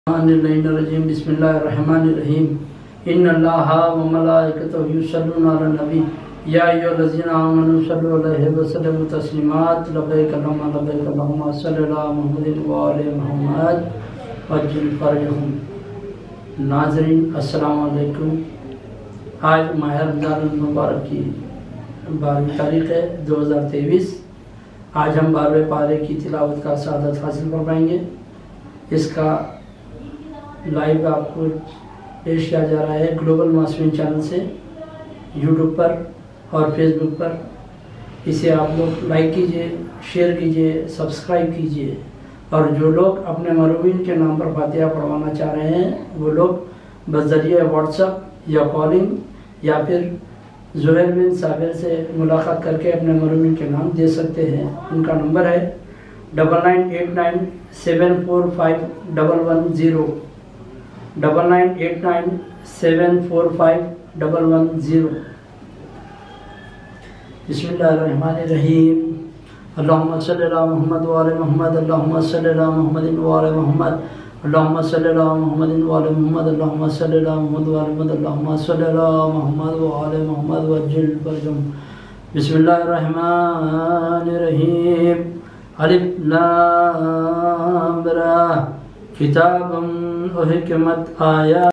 الرجیم بسم اللہ الرحمن الرحیم ان اللہ و ملائکتہ یصلون علی النبی یا ایھا الذین آمنوا صلوا علیہ وسلموا تسلیما لبیک اللہم لبیک اللہم صلی اللہ محمد و آل محمد وعجل فرجہم۔ ناظرین السلام علیکم۔ آج ماہ رمضان المبارک کی 12 تاریخ ہے 2023۔ آج ہم 12ویں پارے کی تلاوت کا سعادت حاصل فرمائیں گے۔ اس کا لائیو آپ کو پیش کیا جا رہا ہے گلوبل معصومین چینل سے، یوٹیوب پر اور فیس بک پر۔ اسے آپ لوگ لائک کیجئے، شیئر کیجئے، سبسکرائب کیجئے، اور جو لوگ اپنے مروین کے نام پر فاتحہ پڑھوانا چاہ رہے ہیں وہ لوگ بذریعہ واٹس ایپ یا کالنگ یا پھر زہیر بن صابر سے ملاقات کر کے اپنے مروین کے نام دے سکتے ہیں۔ ان کا نمبر ہے 9989745110 9989745110۔ بسم اللہ الرحمن الرحیم۔ اللہم صلی اللہ محمد و آل محمد، اللہم صلی اللہ محمد و آل محمد، اللہم صلی اللہ محمد و آل محمد، اللہم صلی اللہ محمد و آل محمد، اللہم صلی اللہ محمد و آل محمد وعجل فرجہم۔ بسم اللہ الرحمن الرحیم۔ الف لام را کتاب احکمت آیات